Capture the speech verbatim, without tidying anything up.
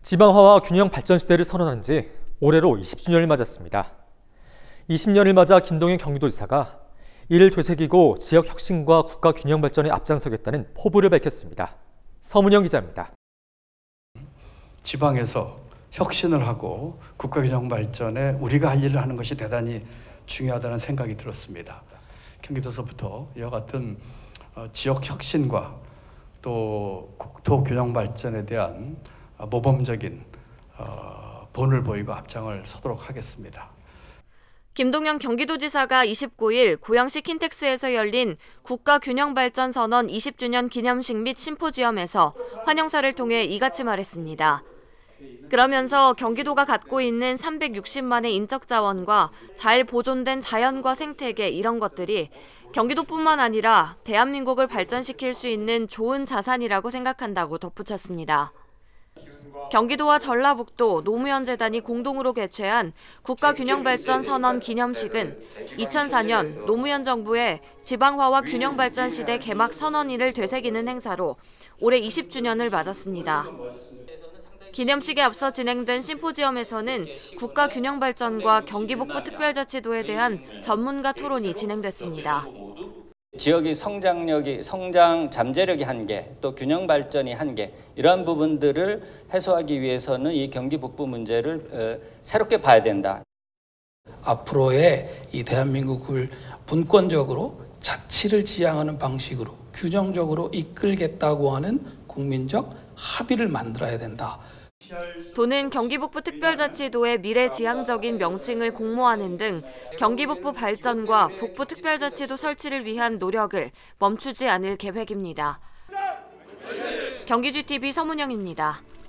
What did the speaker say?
지방화와 균형 발전 시대를 선언한 지 올해로 이십 주년을 맞았습니다. 이십 년을 맞아 김동연 경기도지사가 이를 되새기고 지역 혁신과 국가 균형 발전에 앞장서겠다는 포부를 밝혔습니다. 서문영 기자입니다. 지방에서 혁신을 하고 국가 균형 발전에 우리가 할 일을 하는 것이 대단히 중요하다는 생각이 들었습니다. 경기도서부터 이와 같은 지역 혁신과 또 국토 균형 발전에 대한 모범적인 본을 보이고 앞장을 서도록 하겠습니다. 김동연 경기도지사가 이십구 일 고양시 킨텍스에서 열린 국가균형발전선언 이십 주년 기념식 및 심포지엄에서 환영사를 통해 이같이 말했습니다. 그러면서 경기도가 갖고 있는 삼백육십만의 인적 자원과 잘 보존된 자연과 생태계 이런 것들이 경기도뿐만 아니라 대한민국을 발전시킬 수 있는 좋은 자산이라고 생각한다고 덧붙였습니다. 경기도와 전라북도 노무현 재단이 공동으로 개최한 국가균형발전 선언 기념식은 이천사 년 노무현 정부의 지방화와 균형발전 시대 개막 선언일을 되새기는 행사로 올해 이십 주년을 맞았습니다. 기념식에 앞서 진행된 심포지엄에서는 국가균형발전과 경기북부 특별자치도에 대한 전문가 토론이 진행됐습니다. 지역의 성장력이, 성장 잠재력이 한계, 또 균형 발전이 한계, 이러한 부분들을 해소하기 위해서는 이 경기 북부 문제를 새롭게 봐야 된다. 앞으로의 이 대한민국을 분권적으로 자치를 지향하는 방식으로 균형적으로 이끌겠다고 하는 국민적 합의를 만들어야 된다. 도는 경기북부 특별자치도의 미래지향적인 명칭을 공모하는 등 경기북부 발전과 북부 특별자치도 설치를 위한 노력을 멈추지 않을 계획입니다. 경기지티비 서문영입니다.